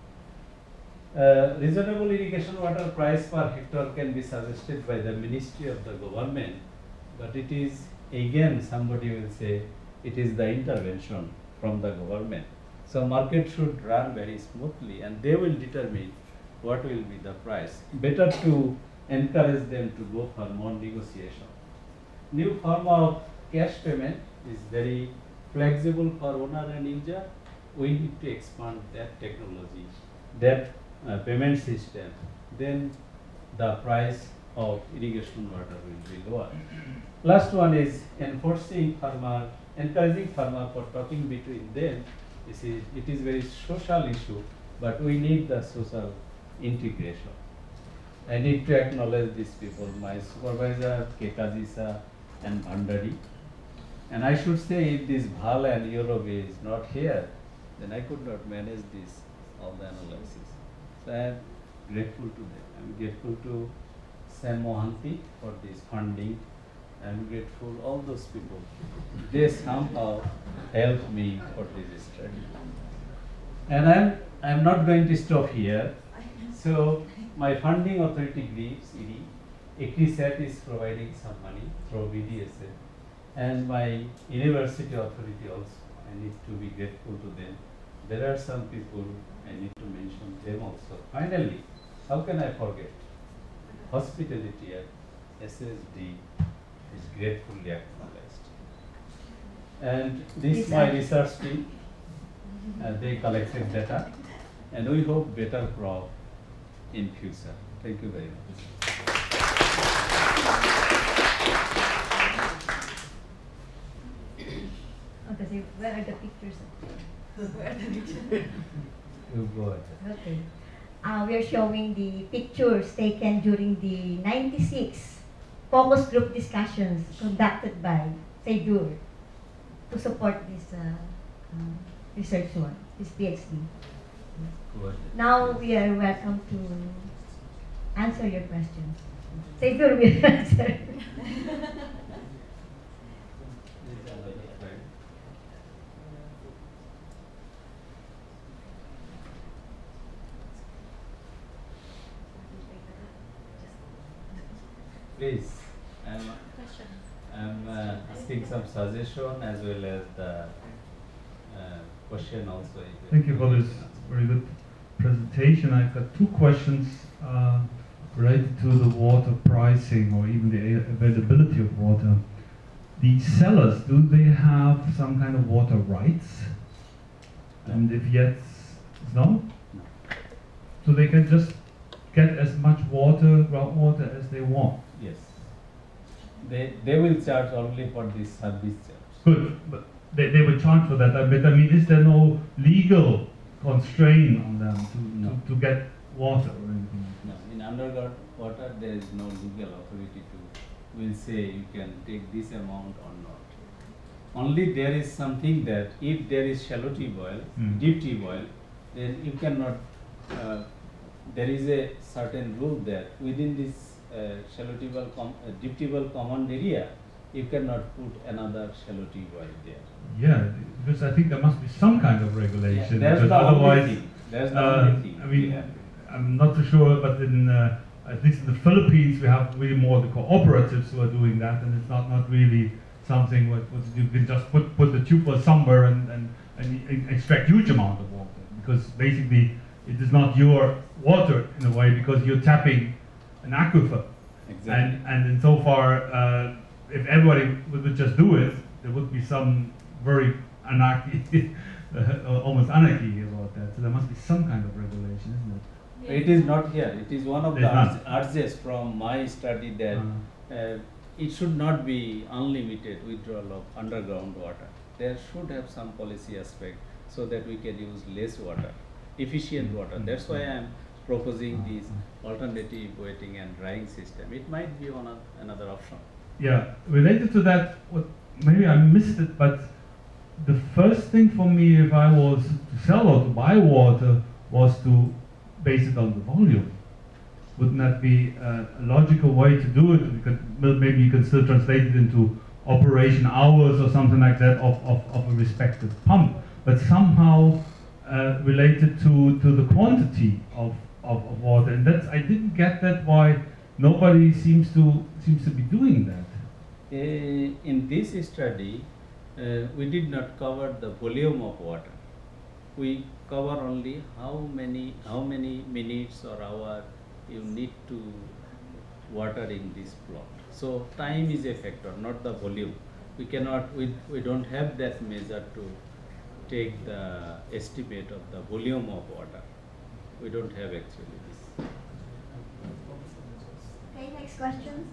Reasonable irrigation water price per hectare can be suggested by the Ministry of the Government, but it is again somebody will say it is the intervention from the government. So market should run very smoothly and they will determine what will be the price. Better to encourage them to go for more negotiation. New form of cash payment is very flexible for owner and user. We need to expand that technology, that payment system. Then the price of irrigation water will be lower. Last one is encouraging farmer for talking between them. It is very social issue, but we need the social integration. I need to acknowledge these people, my supervisor, Kekajisa and Bhandari. And I should say if this Bhal and Yorobe is not here, then I could not manage this, all the analysis. So I am grateful to them. I am grateful to Sam Mohanty for this funding. I am grateful all those people. They somehow helped me for this study. And I am not going to stop here. So my funding authority groups, ECRISAT is providing some money through BDSA. And my university authority also, I need to be grateful to them. There are some people, I need to mention them also. Finally, how can I forget? Hospitality at SSD is gratefully acknowledged. And this my research team, they collected data, and we hope better crop in future. Thank you very much. Okay, where are the pictures? Where are the pictures? You go ahead. Okay. We are showing the pictures taken during the 96 focus group discussions conducted by SEDUR to support this research one, this PhD. Go ahead. Now we are welcome to answer your questions. SEDUR will answer. Please, I'm asking some suggestion as well as the question also. Thank you for this very good presentation. I've got two questions related to the water pricing or even the availability of water. The sellers, do they have some kind of water rights? And if yes, no? So they can just get as much water, groundwater as they want? Yes. They will charge only for this service charge. Good, but they will charge for that. But I mean, is there no legal constraint on them to get water or anything? No, in underground water there is no legal authority to will say you can take this amount or not. Only there is something that if there is shallow tube oil, deep tube oil, then you cannot. There is a certain rule that within this diptable common area, you cannot put another shallow tube well there. Yeah, because I think there must be some kind of regulation. That's because the only otherwise, thing. That's the only thing. I mean, I'm not too sure, but in at least in the Philippines, we have really more the cooperatives who are doing that, and it's not really something what you can just put the tube well somewhere and extract huge amount of water, because basically it is not your water in a way, because you're tapping an aquifer. Exactly. And insofar, if everybody would just do it, there would be some very anarchy, almost anarchy about that. So there must be some kind of regulation, isn't it? It is not here. It is one of There's the none. urges from my study that it should not be unlimited withdrawal of underground water. There should have some policy aspect so that we can use less water, efficient water. That's why I am proposing this alternative wetting and drying system. It might be one of another option. Yeah, related to that, maybe I missed it, but the first thing for me, if I was to sell or to buy water, was to base it on the volume. Wouldn't that be a logical way to do it? Maybe you can still translate it into operation hours or something like that of a respective pump, but somehow related to the quantity of water. And that's, I didn't get that, why nobody seems to be doing that. In this study, we did not cover the volume of water. We cover only how many minutes or hour you need to water in this plot. So time is a factor, not the volume. We cannot, we don't have that measure to take the estimate of the volume of water. We don't have actually this. Okay, next question.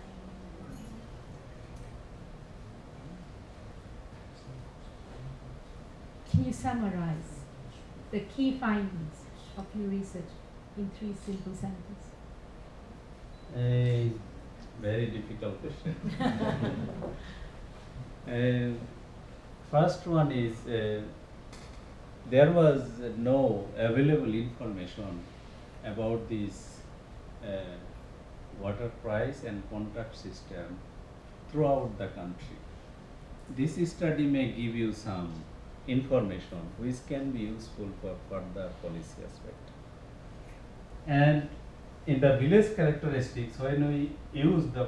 Can you summarize the key findings of your research in 3 simple sentences? A very difficult question. First one is there was no available information about this water price and contract system throughout the country. This study may give you some information which can be useful for further policy aspect. And in the village characteristics, when we use the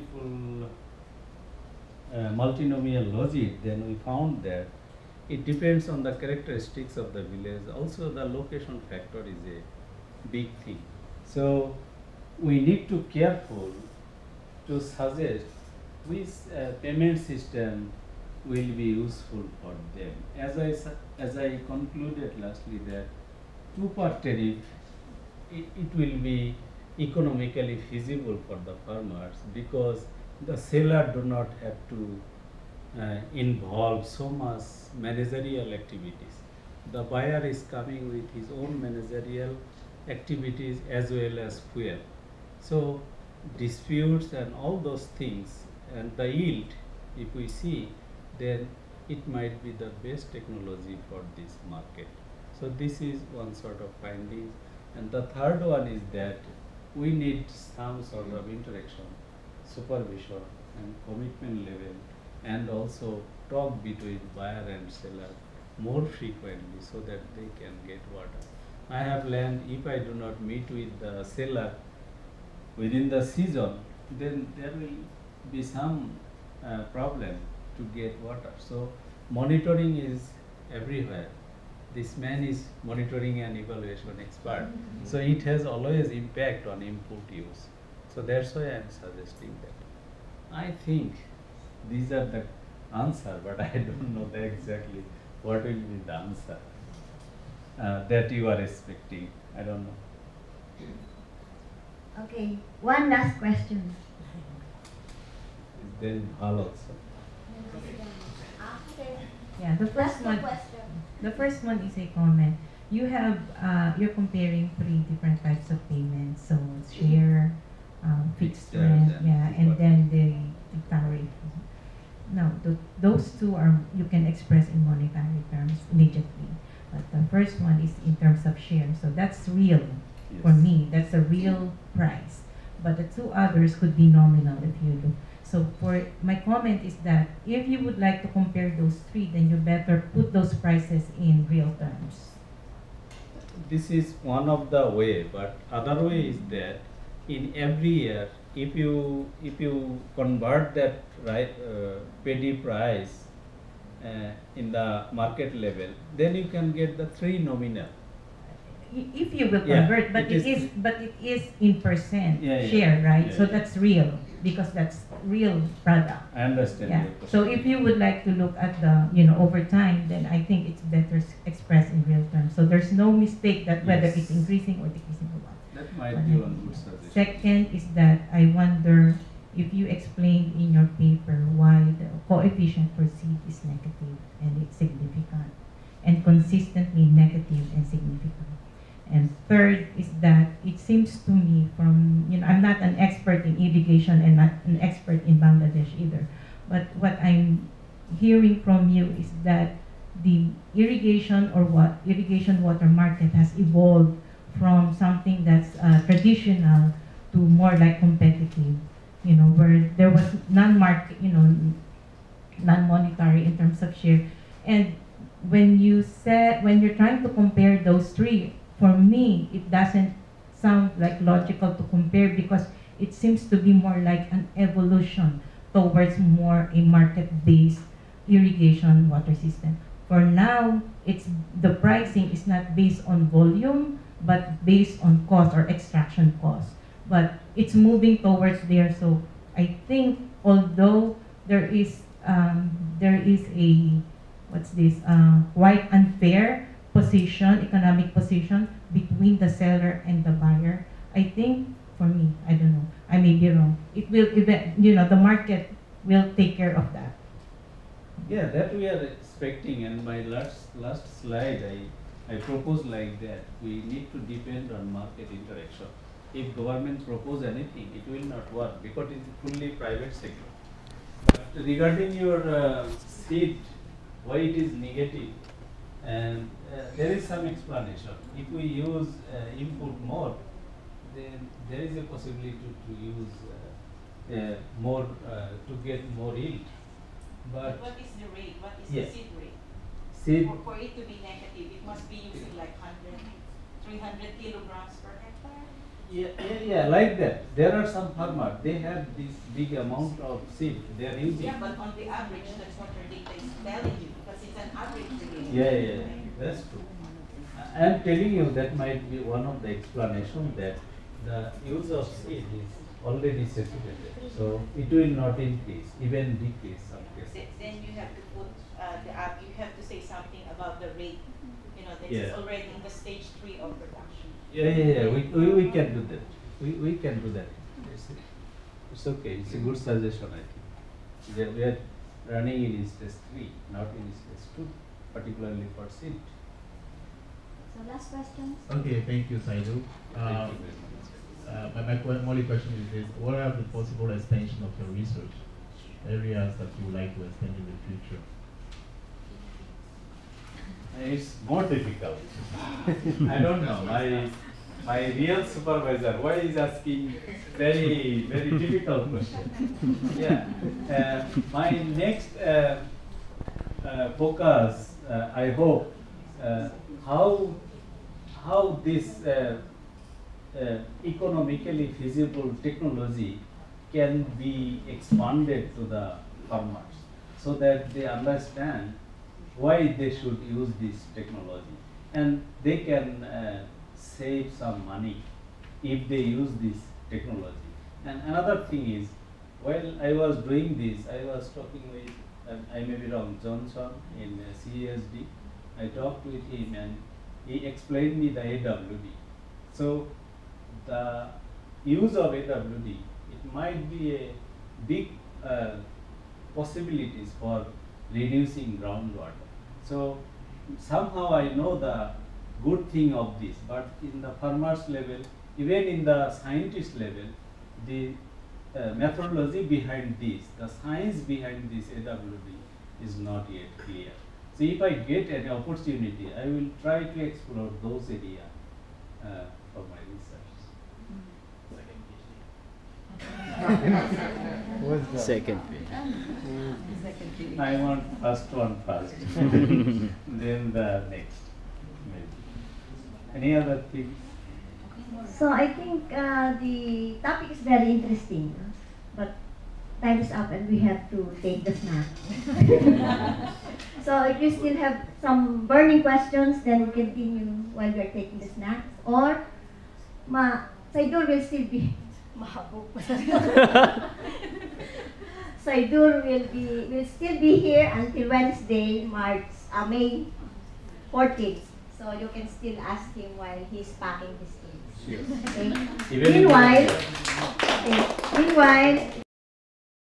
multinomial logic, then we found that it depends on the characteristics of the village. Also, the location factor is a big thing. So we need to careful to suggest which payment system will be useful for them. As I concluded lastly that two-part tariff, it will be economically feasible for the farmers because the seller do not have to involve so much managerial activities. The buyer is coming with his own managerial activities as well as fuel. So disputes and all those things and the yield, if we see, then it might be the best technology for this market. So this is one sort of finding. And the third one is that we need some sort of interaction, supervision and commitment level, and also talk between buyer and seller more frequently so that they can get water. I have learned if I do not meet with the seller within the season, then there will be some problem to get water. So monitoring is everywhere. This man is monitoring and evaluation expert. So it has always impact on input use. So that's why I am suggesting that. I think these are the answer, but I don't know exactly what will be the answer that you are expecting. I don't know. Okay, one last question. There is Hal also. Yeah, the first one. The first one is a comment. You have you're comparing 3 different types of payments. So share, fixed rent, yeah, and then the tariff. Now, those two are you can express in monetary terms immediately. But the first one is in terms of share. So that's real for me. That's a real price. but the two others could be nominal if you do. So for my comment is that if you would like to compare those three, then you better put those prices in real terms. This is one of the way, but other way is that in every year, if you convert that paddy price in the market level, then you can get the three nominal. If you will Yeah, convert, but it it is in percent Yeah, yeah. share, right? Yeah, so yeah. that's real because that's real product. I understand. Yeah. your question. So if you would like to look at the over time, then I think it's better expressed in real terms. So there's no mistake that whether Yes. it's increasing or decreasing or what. That might be one good suggestion. Second is that I wonder if you explained in your paper why the coefficient for seed is negative and it's significant and consistently negative and significant. And third is that it seems to me from, I'm not an expert in irrigation and not an expert in Bangladesh either, but what I'm hearing from you is that the irrigation water market has evolved from something that's traditional to more like competitive, where there was non-market, non-monetary in terms of share. And when you're trying to compare those three, for me, it doesn't sound like logical to compare because it seems to be more like an evolution towards more a market-based irrigation water system. For now, the pricing is not based on volume, but based on cost or extraction cost. But it's moving towards there. So I think although there is a quite unfair economic position between the seller and the buyer, I think for me, I don't know, I may be wrong. It will the market will take care of that. Yeah, that we are expecting, and my last slide, I propose like that. We need to depend on market interaction. If government propose anything, it will not work because it is fully private sector. But regarding your seed, why it is negative, and there is some explanation. If we use input more, then there is a possibility to use more to get more yield. But what is the rate? What is Yes. the seed rate? seed, For it to be negative, it must be using like 300 kilograms per hectare. yeah, like that. There are some farmers, they have this big amount of seed they are using. Yeah, but on the average, that's what your data is telling you because it's an average rate. Yeah, that's true. I am telling you that might be one of the explanations that the use of seed is already saturated. So it will not increase, even decrease some cases. Then you have to put you have to say something about the rate. That Yeah. is already in the stage 3 of production. Yeah. We can do that. We can do that. It's okay. It's a good suggestion, I think. We are running in stage 3, not in stage 2, particularly for seed. So last questions? Okay, thank you, Saidu. Thank you very much. My only question is this: what are the possible extension of your research areas that you would like to extend in the future? It's more difficult. I don't know. My real supervisor, why is asking very difficult question? Yeah. My next focus, I hope, how this economically feasible technology can be expanded to the farmers, so that they understand why they should use this technology, and they can save some money if they use this technology. And another thing is, while I was doing this, I was talking with, I may be wrong, Johnson in CASD. I talked with him and he explained me the AWD. So the use of AWD, it might be a big possibilities for reducing groundwater. So somehow I know the good thing of this, but in the farmers level, even in the scientist level, the methodology behind this, the science behind this AWD is not yet clear. So if I get an opportunity, I will try to explore those areas for my research. Second page. I want first one first, then the next. Maybe. Any other thing? So I think the topic is very interesting, but time is up and we have to take the snack. So if you still have some burning questions, then continue while we are taking the snacks. Or Saidur will still be mahabok. Saidur will still be here until Wednesday, May 14th. So you can still ask him while he's packing his things. Sure. Okay. Even if Meanwhile,